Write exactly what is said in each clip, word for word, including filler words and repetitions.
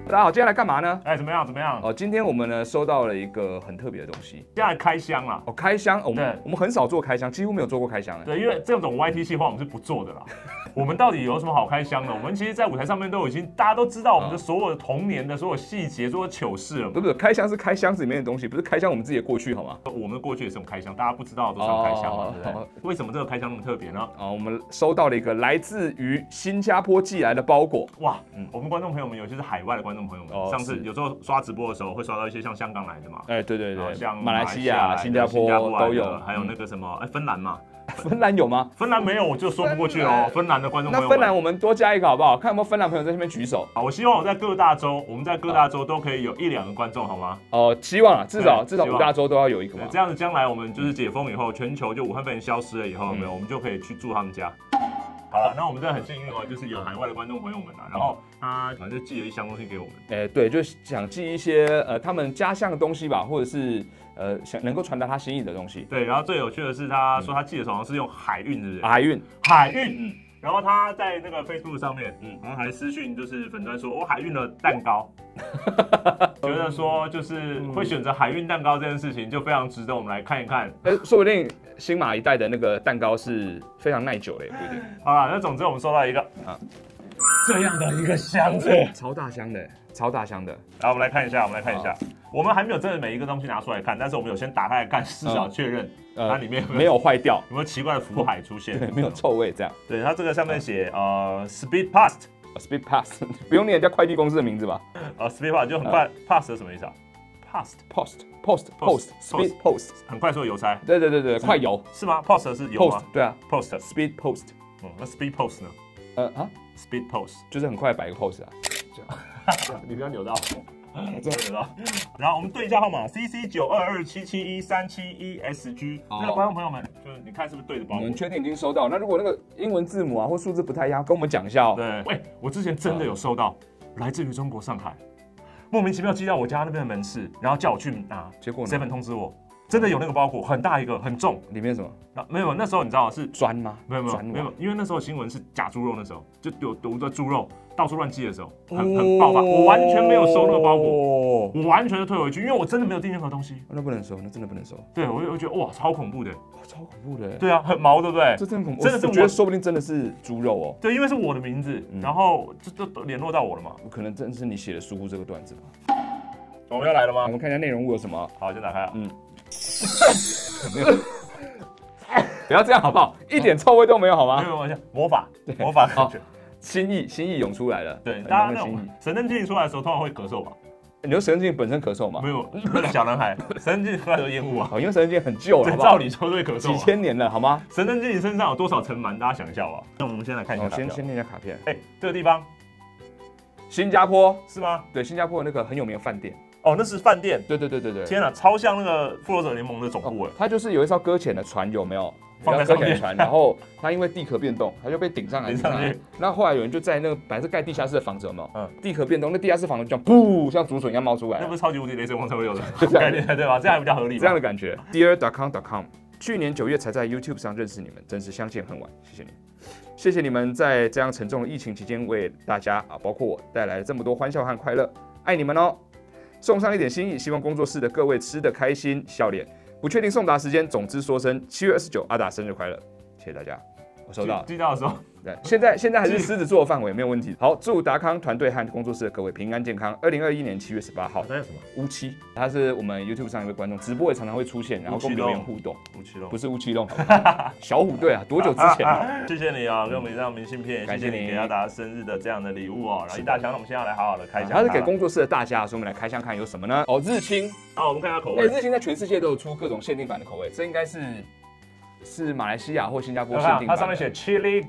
大家好，接下来干嘛呢？ 哎，怎么样？怎么样？ 哦，今天我们呢收到了一个很特别的东西， 接下来开箱啦。 哦，开箱，哦、我们对我们很少做开箱，几乎没有做过开箱。 对，因为这种 Y T 计划我们是不做的啦。我们到底有什么好开箱的？我们其实，在舞台上面都已经大家都知道我们的所有的童年的所有细节、所有糗事了。 不是，开箱是开箱子里面的东西，不是开箱我们自己的过去，好吗？ 我们的过去也是用开箱，大家不知道都是用开箱嘛，哦、对不对？为什么这个开箱那么特别呢？ 哦，我们收到了一个来自于新加坡寄来的包裹。 哇，嗯，我们观众朋友们，尤其是海外的观众朋友们，哦、上次有时候刷直播的时候会刷到一些像香港来的嘛， 哎，对对对， 像马来西亚、新加坡都有， 还有那个什么，哎，芬兰嘛。 芬兰有吗？ 芬兰没有，我就说不过去哦。芬兰的观众朋友， 那芬兰我们多加一个好不好？看有没有芬兰朋友在那边举手。 好，我希望我在各大洲，我们在各大洲都可以有一两个观众，好吗？ 哦，希望啊，至少至少五大洲都要有一个嘛。 这样子，将来我们就是解封以后，全球就武汉肺炎消失了以后，有没有？我们就可以去住他们家。好了，那我们真的很幸运哦，就是有海外的观众朋友们啊，然后他反正就寄了一箱东西给我们。 哎、欸，对，就想寄一些呃他们家乡的东西吧，或者是呃想能够传达他心意的东西。 对，然后最有趣的是，他说他寄的好像是用海运，是不是？ 海运， 海运。嗯。然后他在那个 Facebook 上面，嗯，然后还私讯就是粉专说，我海运了蛋糕，觉得说就是会选择海运蛋糕这件事情就非常值得我们来看一看。 哎、欸，说不定新马一代的那个蛋糕是非常耐久的，也不一定。 好啦，那总之我们收到一个啊这样的一个箱子， 超大箱的，超大箱的。 来，我们来看一下，我们来看一下，我们还没有真的每一个东西拿出来看，但是我们有先打开来看，至少确认。 呃、 它里面有没有坏掉， 有没有奇怪的浮海出现？ 对，没有臭味这样。 对，它这个上面写呃 Speed Post，Speed Pass， 不用念人家快递公司的名字吧？ 呃 Speed Post 就很快 ，Pass 是什么意思啊 ？Post Post Post Post Speed Post 很快速的邮差。 对对对对，快邮是吗 ？Post 是邮吗？ 对啊 ，Post Speed Post。 嗯，那 Speed Post 呢？ 呃啊 ，Speed Post 就是很快摆一个 pose 啊。 这样，你不要扭到。然后我们对一下号码 C C 九二二七七一三七一 S G。那个观众朋友们，就是你看是不是对着包裹？ 我们确定已经收到。那如果那个英文字母啊或数字不太一样，跟我们讲一下哦。 对，喂，我之前真的有收到，来自于中国上海，莫名其妙寄到我家那边的门市，然后叫我去拿， 结果 seven 通知我，真的有那个包裹，很大一个，很重， 里面什么？ 没有，那时候你知道是砖吗？ 没有没有没有，因为那时候新闻是假猪肉，那时候就有毒的猪肉。到处乱寄的时候，很很爆发，我完全没有收那个包裹，我完全就退回去，因为我真的没有订任何东西。 那不能收，那真的不能收。 对，我就觉得哇，超恐怖的， 超恐怖的。 对啊，很毛，对不对？ 这真恐怖， 真的是我觉得说不定真的是猪肉哦。 对，因为是我的名字，然后这都联络到我了嘛。 可能真是你写的疏忽这个段子吧。 我们要来了吗？ 我们看一下内容物有什么。 好，先打开啊。嗯。 没有。不要这样好不好？一点臭味都没有好吗？ 没有没有，魔法，魔法感觉。 心意心意涌出来了， 对，大家那种神灯精灵出来的时候，通常会咳嗽吧？ 你说神灯精灵本身咳嗽吗？ 没有，那个小男孩，神灯精灵出来的烟雾啊， 哦，因为神灯精灵很旧了， 照理说会咳嗽， 几千年了，好吗？ 神灯精灵身上有多少层螨？大家想一下吧。那我们先来看一下， 先先念一下卡片。 哎，这个地方， 新加坡是吗？ 对，新加坡那个很有名的饭店。 哦，那是饭店。 对对对对对。 天啊，超像那个复仇者联盟的总部哎。 它就是有一艘搁浅的船，有没有？ 放在上面船，然后它因为地壳变动，它就被顶上来。顶上去。那后来有人就在那个本来是盖地下室的房子，有没有？嗯。地壳变动，那地下室房子就这样，噗，像竹笋一样冒出来。 那不是超级无敌雷神王才会有的概念对吧？这样还比较合理。 这样的感觉。dear dot com dot com， 去年九月才在 YouTube 上认识你们，真是相见恨晚，谢谢你，谢谢你们在这样沉重的疫情期间为大家啊，包括我带来了这么多欢笑和快乐，爱你们哦！送上一点心意，希望工作室的各位吃得开心，笑脸。不确定送达时间，总之说声七月二十九，阿达生日快乐，谢谢大家，我收到。 寄到的时候， 对，现在现在还是狮子座的范围，没有问题。好，祝达康团队和工作室的各位平安健康。二零二一年七月十八号， 他叫什么？ 乌七，他是我们 YouTube 上一位观众，直播也常常会出现，然后跟我们留言互动。 乌七龙不是乌七龙，小虎队啊，多久之前啊？ 谢谢你啊，给我们这张明信片， 感谢你给阿达生日的这样的礼物哦。然后一大箱，我们现在来好好的开箱。 它是给工作室的大家，所以我们来开箱看有什么呢？哦，日清。 好，我们看下口味。 日清在全世界都有出各种限定版的口味，这应该是是马来西亚或新加坡限定版。 它上面写 Chili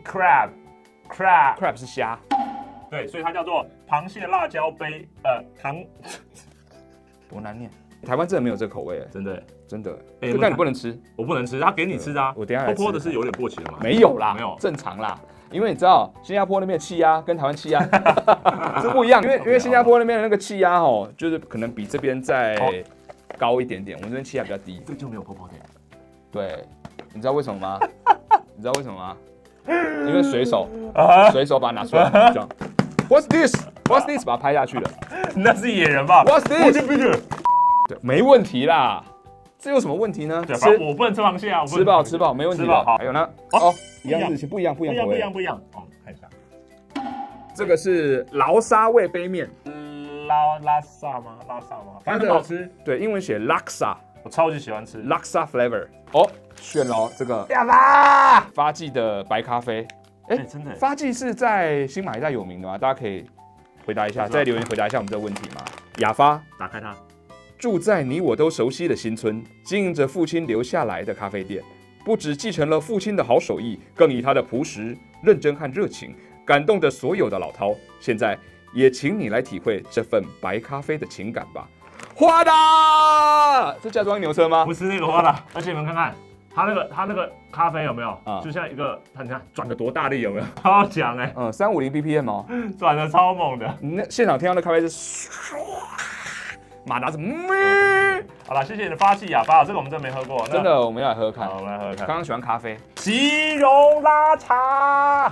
Crab，Crab Crab 是虾。 对，所以它叫做螃蟹辣椒杯，呃，糖， 多难念。台湾真的没有这个口味， 真的真的。哎，但你不能吃， 我不能吃，他给你吃的啊。 我等一下来吃。 坡坡的是有点过期了吗？ 没有啦， 没有， 正常啦。因为你知道新加坡那边的气压跟台湾气压是不一样，因为因为新加坡那边的那个气压哦，就是可能比这边再高一点点，我们这边气压比较低， 这就没有泡泡的。 对，你知道为什么吗？你知道为什么吗？因为水手，水手把它拿出来，这样。What's this？ What's this？ 把它拍下去了。 那是野人吧 ？What's this？ 对，没问题啦。这有什么问题呢？ 对，我不能吃螃蟹啊， 吃饱吃饱没问题的。还有呢？哦，一样日期不一样不一样不一样不一样。哦，看一下， 这个是劳沙味杯面。 拉拉萨吗？拉萨吗？反正好吃。 对，英文写 Laksa， 我超级喜欢吃 Laksa flavor。哦，炫喽，这个呀啦，发记的白咖啡。哎， 真的， 发记是在新马一带有名的吗？大家可以回答一下，在留言回答一下我们这个问题吗？雅发， 打开它。 住在你我都熟悉的新村，经营着父亲留下来的咖啡店，不只继承了父亲的好手艺，更以他的朴实、认真和热情感动着所有的老饕。现在。也请你来体会这份白咖啡的情感吧。花达，是嫁妆牛车吗？ 不是那个花达，而且你们看看，它那个它那个咖啡有没有？啊，就像一个，你看转的多大力有没有？超强哎！ 嗯，三五零 B P M 哦， 转的超猛的。 你那现场听到的咖啡是，马达是咩？ 好了，谢谢你的发气哑巴，这个我们真没喝过， 真的，我们要来喝喝看。 好，我们来喝喝看。 刚刚喜欢咖啡， 吉隆拉茶。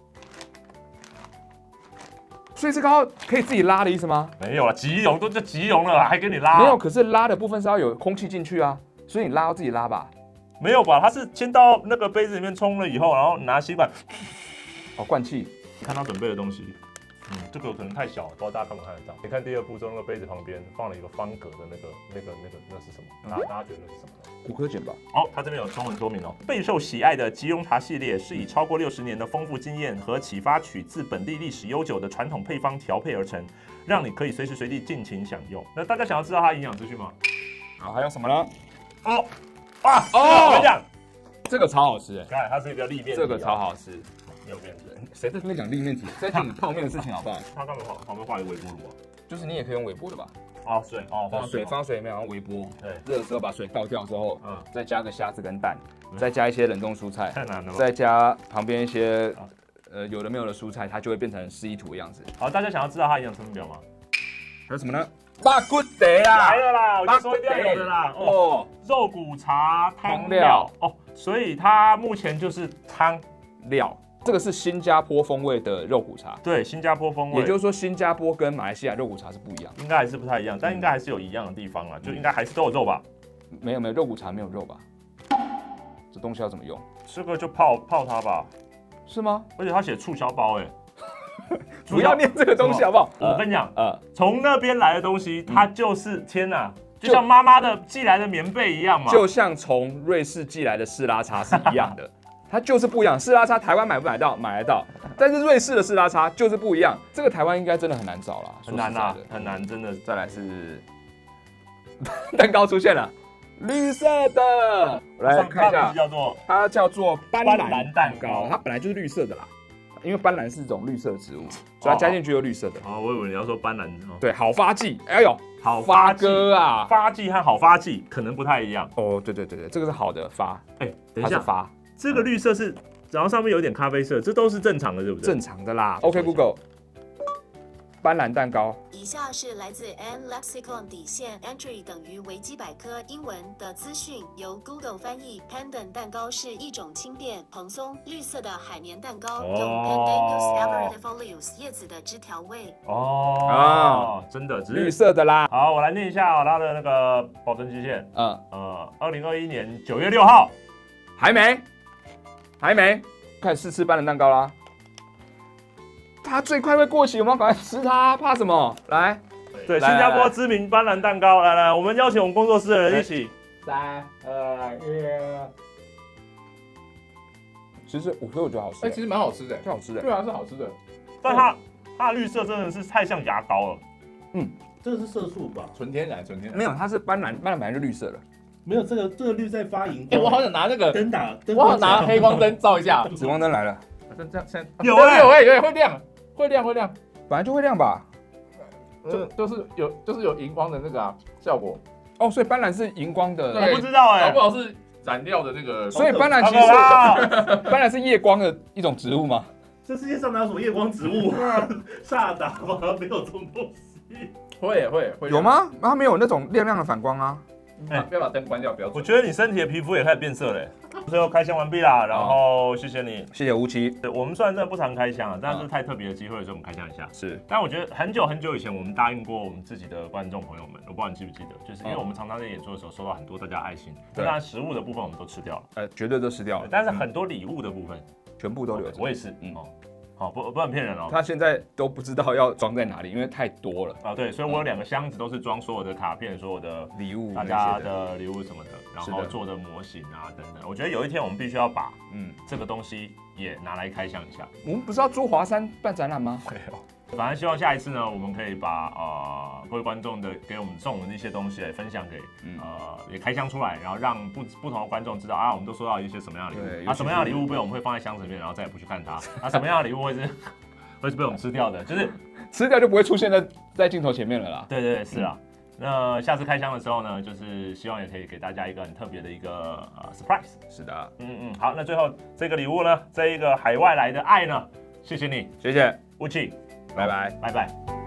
所以这个可以自己拉的意思吗？ 没有了，吉隆都叫吉隆了，还给你拉？ 没有，可是拉的部分是要有空气进去啊，所以你拉要自己拉吧？ 没有吧？它是先到那个杯子里面冲了以后，然后拿吸管， 哦，灌气。 看他准备的东西，嗯，这个可能太小了，不知道大家看不看得到。你看第二步骤，那个杯子旁边放了一个方格的那个、那个、那个，那是什么？大家大家觉得那是什么呢？ 骨科碱吧。 好、哦，它这边有中文说明哦。备受喜爱的吉隆茶系列是以超过六十年的丰富经验和启发取自本地历史悠久的传统配方调配而成，让你可以随时随地尽情享用。那大家想要知道它的营养资讯吗？ 好，还有什么呢？ 哦，啊哦，我跟你讲， 这个超好吃哎！ 看，它是一个立面， 这个超好吃。 有面子， 谁在这边讲立面体？在讲泡面的事情好不好？ 他刚刚画旁边画一个微波炉啊， 就是你也可以用微波的吧？ 哦，水哦， 放水放水里面，然后微波， 对， 热的时候把水倒掉之后， 嗯， 再加个虾子跟蛋，再加一些冷冻蔬菜， 太难了， 再加旁边一些呃有的没有的蔬菜，它就会变成示意图的样子。 好，大家想要知道它营养成分表吗？ 还有什么呢？巴骨茶啦， 来了啦，我就说一定要有的啦。哦，肉骨茶汤料哦，所以它目前就是汤料。这个是新加坡风味的肉骨茶， 对，新加坡风味， 也就是说新加坡跟马来西亚肉骨茶是不一样， 应该还是不太一样，但应该还是有一样的地方啦，就应该还是都有肉吧？ 没有没有，肉骨茶没有肉吧？这东西要怎么用？ 这个就泡泡它吧， 是吗？ 而且它写促销包哎， 不要念这个东西好不好？ 我跟你讲，呃，从那边来的东西，它就是天哪，就像妈妈的寄来的棉被一样嘛， 就像从瑞士寄来的士拉茶是一样的。它就是不一样，士拉茶台湾买不买到？买得到，但是瑞士的士拉茶就是不一样。这个台湾应该真的很难找啦， 很难啊，很难，真的。 再来是蛋糕出现了，绿色的，我来看一下， 叫做它叫做斑斓蛋糕， 它本来就是绿色的啦，因为斑斓是一种绿色的植物，所以它加进去就绿色的。 哦，我以为你要说斑斓。 对，好发剂，哎呦， 好发哥啊， 发剂和好发剂可能不太一样。 哦，对对对对，这个是好的发， 哎，等一下发。这个绿色是，然后上面有点咖啡色，这都是正常的，对不对？ 正常的啦。OK Google， 斑斓蛋糕。 以下是来自 N Lexicon 底线 Entry 等于维基百科英文的资讯，由 Google 翻译。Pandan 蛋糕是一种轻便、蓬松、绿色的海绵蛋糕，有 Pandanus arboreifolius 叶子的枝条味。 哦啊，真的， 绿色的啦。 好，我来念一下它的那个保存期限。 嗯呃，二零二一年九月六号， 还没。还没开始试吃斑斓蛋糕啦，它最快会过期，我们要赶快吃它，怕什么？来， 对，新加坡知名斑斓蛋糕，来来，我们邀请我们工作室的人一起， 三二一。其实我所以我觉得好吃， 哎，其实蛮好吃的， 挺好吃的， 对啊，是好吃的， 但它它的绿色真的是太像牙膏了， 嗯，这个是色素吧？ 纯天然，纯天然， 没有，它是斑斓，斑斓本来就绿色的。 没有这个这个绿在发荧光，哎，我好想拿那个灯打， 我好想拿黑光灯照一下， 紫光灯来了， 这这现有哎有哎有会亮，会亮会亮， 本来就会亮吧？ 就就是有就是有荧光的那个啊效果。 哦，所以斑斓是荧光的， 我不知道哎， 搞不好是染料的那个。 所以斑斓其实斑斓是夜光的一种植物吗？ 这世界上哪有什么夜光植物？萨达吗？没有这种东西。 会会会有吗？它没有那种亮亮的反光啊。 哎，不要把灯关掉，不要。 我觉得你身体的皮肤也开始变色了。最后开箱完毕啦，然后谢谢你， 谢谢吴奇。 我们虽然真的不常开箱啊，但是太特别的机会，所以我们开箱一下。 是， 但我觉得很久很久以前，我们答应过我们自己的观众朋友们，我不知道你记不记得，就是因为我们常常在演出的时候收到很多大家爱心，当然食物的部分我们都吃掉了， 呃，绝对都吃掉了， 但是很多礼物的部分全部都留着。 我也是，嗯哦。好，不不能骗人哦。 他现在都不知道要装在哪里，因为太多了啊。对，所以我有两个箱子，都是装所有的卡片、所有的礼物、 大家的礼物什么的，然后做的模型啊等等。我觉得有一天我们必须要把嗯这个东西也拿来开箱一下。 我们不是要做华山办展览吗？ 没有。反正希望下一次呢，我们可以把呃各位观众的给我们送我们的一些东西来分享给、嗯、呃也开箱出来，然后让不不同的观众知道啊，我们都收到一些什么样的礼物，啊什么样的礼物被我们会放在箱子里面，然后再也不去看它，啊什么样的礼物会是会是被我们吃掉的，就是吃掉就不会出现在在镜头前面了啦。 对对对，是啊。嗯、那下次开箱的时候呢，就是希望也可以给大家一个很特别的一个呃 surprise。 是的， 嗯嗯，好，那最后这个礼物呢，这一个海外来的爱呢，谢谢你， 谢谢吴奇。 拜拜， 拜拜。